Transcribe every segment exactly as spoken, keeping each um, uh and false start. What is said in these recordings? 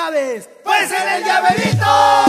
sabes, pues en el llaverito.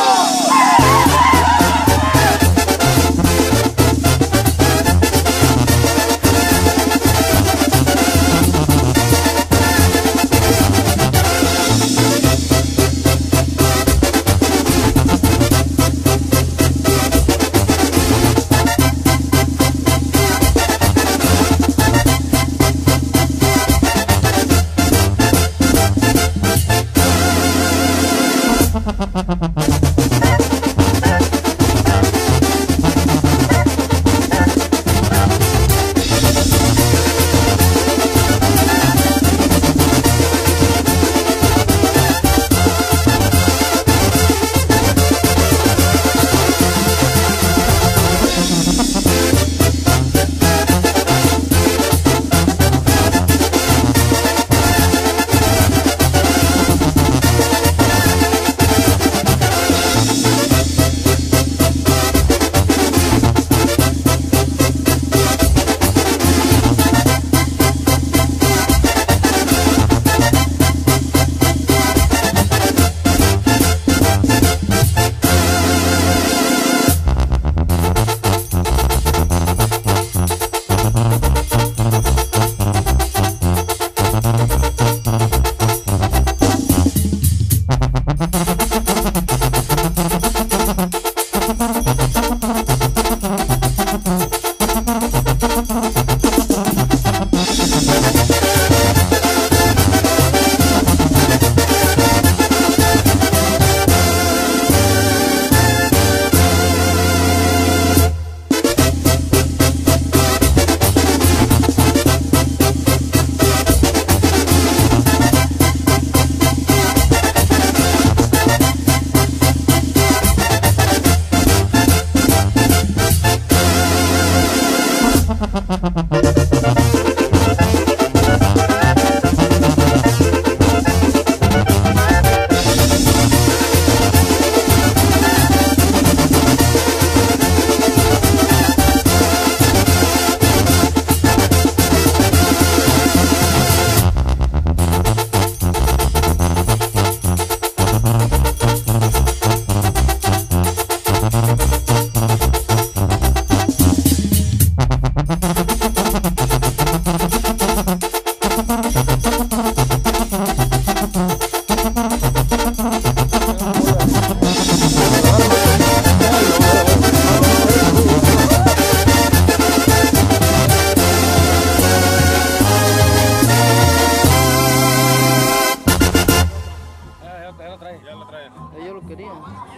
Ellos lo querían.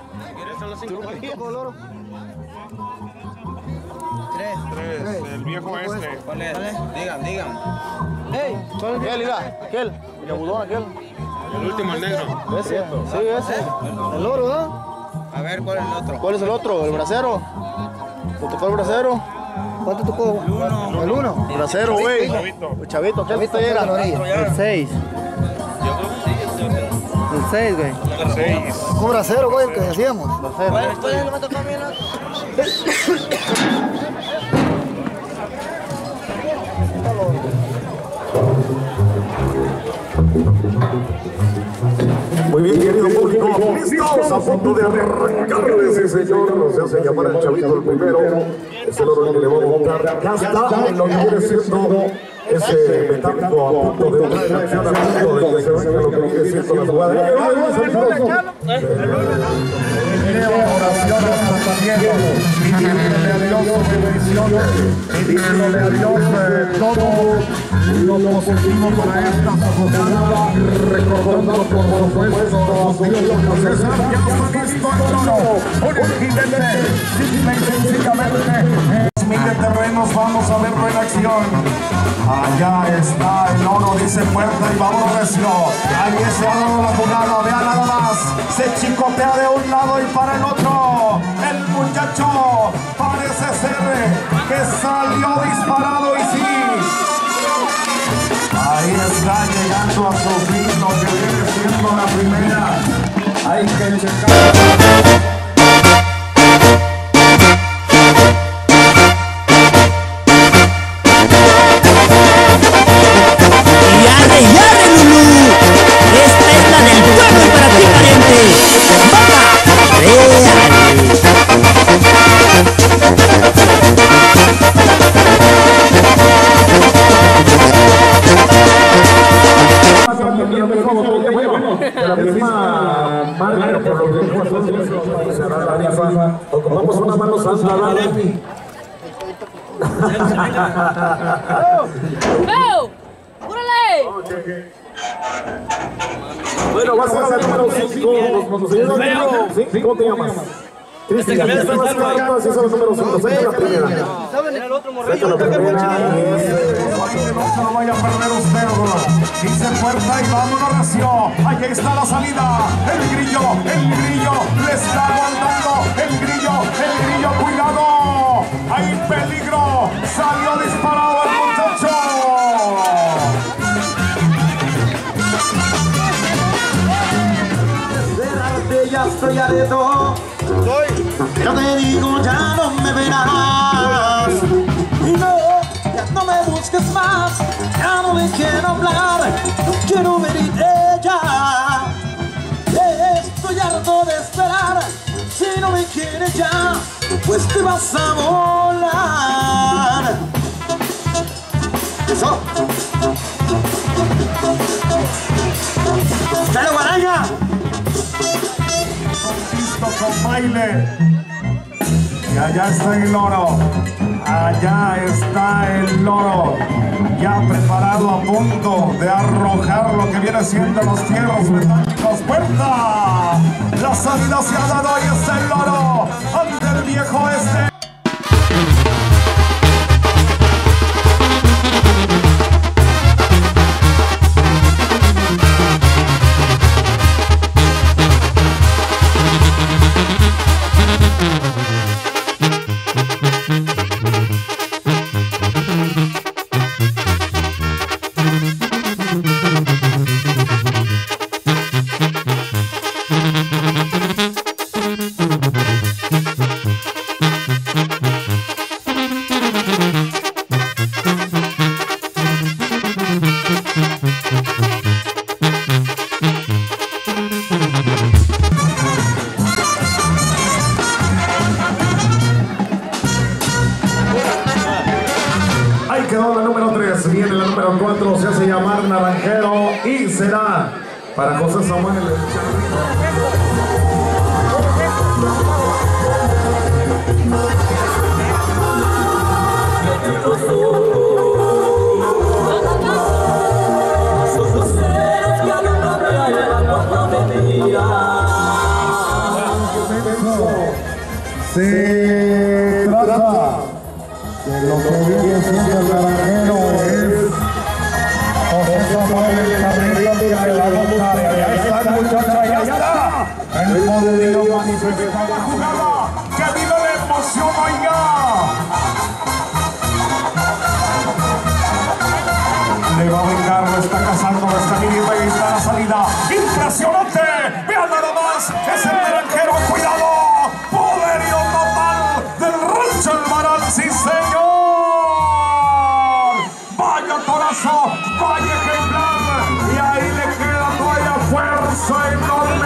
Tres. Tres. El viejo este. ¿Cuál es? Digan, digan. Hey, ¿cuál es? Aquel, mira, aquel. El abudón, aquel. El último, el negro. Ese. Sí, ese. El oro, ¿no? A ver, ¿cuál es el otro? ¿Cuál es el otro? El bracero. ¿Te tocó el bracero? ¿Cuánto tocó? El uno. El uno. El bracero, güey. El chavito, aquel te llega. El seis. El seis, güey. El seis. Un bracero, güey, el que hacíamos. Bracero. ¿Cuál es el que me tocó a mí el otro? Muy bien, querido público, listos a punto de arrancar ese señor, se hace llamar el chavito el primero, es el oro que le vamos a montar, acá está lo que viene siendo ese metálico a punto de una reacción a punto de que se venga lo que viene siendo la jugada. Oraciones también, pidiéndole a Dios bendiciones, pidiéndole a Dios todo lo positivo para esta jornada, recordando por supuesto a Dios los César, ya está listo el oro, un jinete, simple y sencillamente, es mil terrenos, vamos a verlo en acción. Allá está el oro, dice fuerte y vamos recio. Ahí ese oro la jugada, vea nada más. Se chicotea de un lado y para el otro. El muchacho parece ser que salió disparado y sí. Ahí está llegando a su fin lo que viene siendo la primera. Hay que checar. ¡Yarre, yarre, Lulú! Esta es la del pueblo y para ti. Bueno, por lo que entonces se hará la rifa. Ocupamos una mano santa, dale. ¡Veo! ¡Órale! Bueno, vas a ser el número cinco. ¿Cómo te llamas? Cristian, ¿estás marcado? Así son los números cinco. Saca la primera. Saca la primera. No lo vaya a perder usted, bro. Dice puerta y vámonos, recio. Ahí está la salida. El grillo, el grillo le está aguantando. El grillo, el grillo, cuidado. Hay peligro. Salió disparado el muchacho. Ya estoy areto. Yo te digo, ya no me verás. Y no, ya no me busques más. Ya no me quiero hablar. No quiero venirte ya. Estoy harto de esperar. Si no me quieres ya, pues te vas a volar. Eso. ¡Dale, guaraña! Con baile. Y allá está el loro. Allá está el loro. Ya preparado, a punto de arrojar lo que viene siendo los fierros metálicos. ¡Puerta! La salida se ha dado. Ahí está el loro. Ante el viejo este. Viene la número cuatro, se hace llamar Naranjero y será para José Samuel. Se trata de lo que viene siendo el Naranjero, es José Samuel, el carrillo de la González. Allá está el muchacho, allá está el poderío manifestado. La jugada, que vive la emoción, oiga. Le va a vengar, lo está cazando, lo está midiendo, ahí está la salida. Impresionante, vean nada más, es el Naranjero, cuidado. Poderío total del Rancho El Varal, sí señor. Vaya ejemplar, y ahí le queda todavía fuerza enorme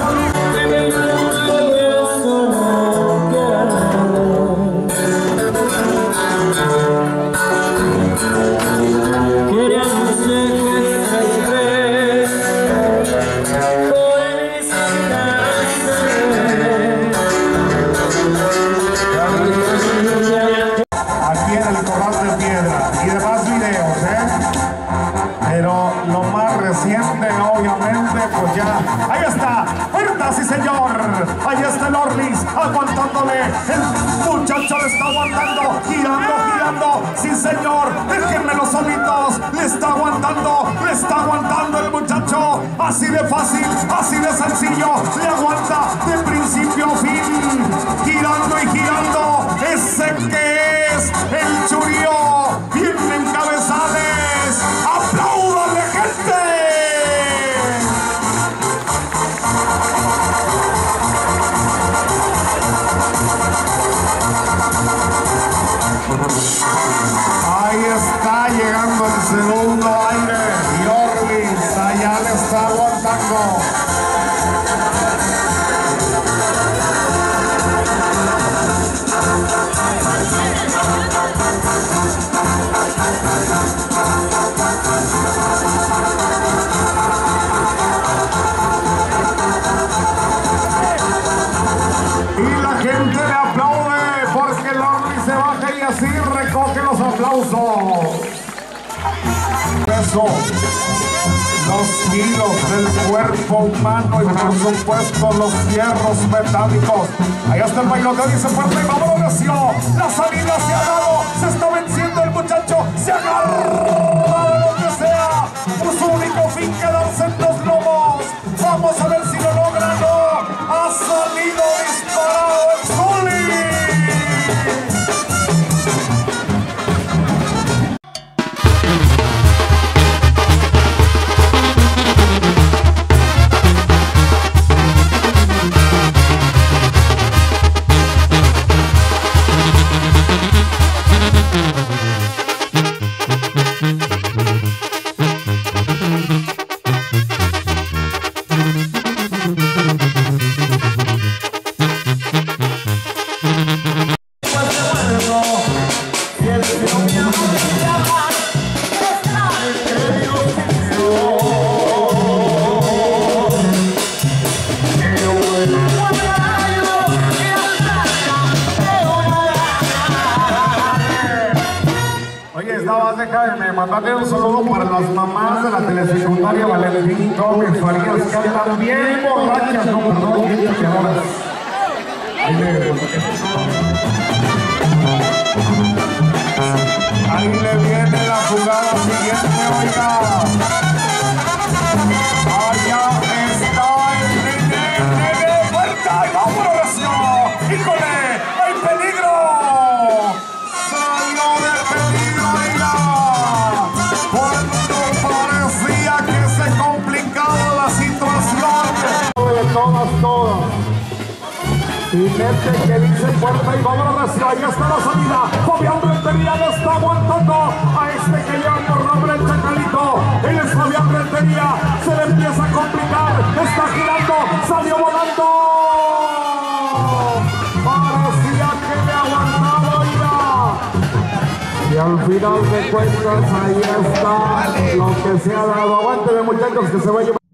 aquí en el Corral de Piedra y demás videos, ¿eh? Pero lo más reciente, obviamente, pues ya. Ahí está, puerta, sí señor. Ahí está el Orlis, aguantándole. El muchacho le está aguantando, girando, girando. Sí señor, déjenmelo solitos. Le está aguantando, le está aguantando el muchacho. Así de fácil, así de sencillo. Le aguanta de principio a fin. Girando y girando. Ese que es el Churío. Bien encabezades. ¡Apláudale, gente! Ahí está llegando el segundo aire. Y Orlis allá le está aguantando. aplausos. Eso, los kilos del cuerpo humano y por supuesto los hierros metálicos. Ahí está el bailoteo, dice fuerte y vámonos, recio. La salida se ha dado, se está venciendo el muchacho, se agarra de lo que sea. Por su único fin quedarse en los lomos. Vamos a ver si lo logra, no. Ha salido disparado el Zuli. Déjame mandarle un saludo para las mamás de la telesecundaria Valentín Gómez Farías, que andan bien borrachas, no, perdón, bien chaqueadoras. Ahí le... Ahí le viene la jugada siguiente, oiga. Allá está el nene, nene, vuelta, y vámonos, recio. ¡Híjole! ¡Hay peligro! ¡Salió del peligro, oiga! Cuando parecía que se complicaba la situación. De todas, todas. Y mete que dice fuerte y vámonos, recio. Ahí está la salida. Fabián Rentería le está aguantando a este que lleva por nombre el Chacalito. Él es Fabián Rentería. Se le empieza a complicar. Está girando. Salió volando. Parecía que le aguantaba, oiga. Y al final de cuentas, ahí está lo que se ha dado. Aguánteme, muchachos, que se va a llevar.